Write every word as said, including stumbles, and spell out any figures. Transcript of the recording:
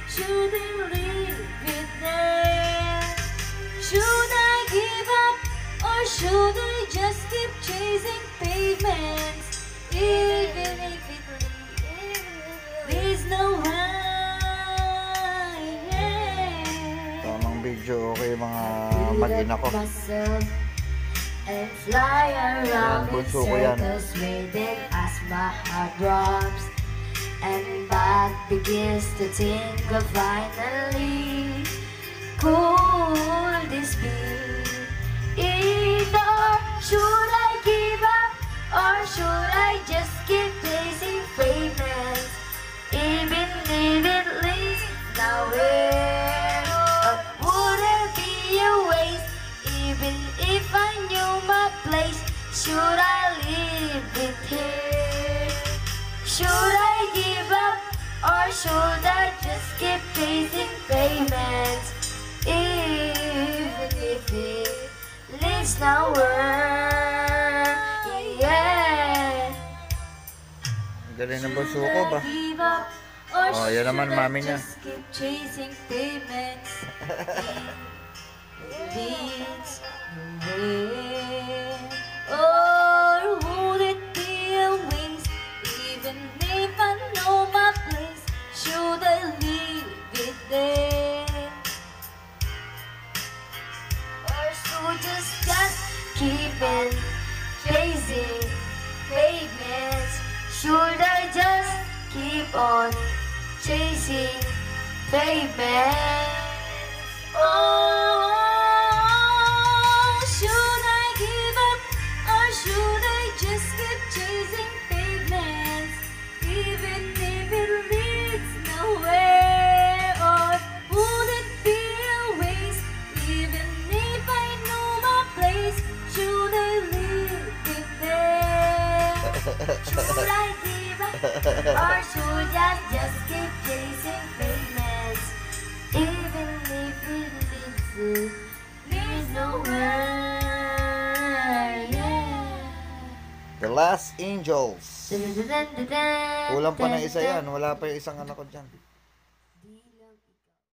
Should I leave it there? Should I give up? Or should I just keep chasing pavements? Even if it leads nowhere. Yeah. Tamang video, okay mga mag-ina ko. And fly around in Bunso ko yan. circles waiting as my heart drops and back begins to tingle finally. Could this be it, or should I give up, or should I just keep chasing pavements even if it leads nowhere? Or would it be a waste even if I knew my place? Should I leave it here? Should I give up, or should I just keep chasing pavements even if it leads nowhere? Yeah. Ang galing ng bunso ko ba? Oh, yan naman, mami niya. Just keep chasing pavements. Leads nowhere. Or would it be a waste even if I know my place? Should I leave it there? Or should just just keep it chasing pavements? Should I just keep on chasing pavements? Oh, should I give up, or should I just keep chasing pavements even if it leads nowhere? Or would it be a waste even if I know my place? Should I leave it there? Should I give up, or should I just keep chasing pavements even if it leads to leads nowhere? Yeah. The Last Angels. Dun, dun, dun, dun, dun, Kulang pa ng dun, isa dun. yan. Wala pa yung isang anak ko dyan.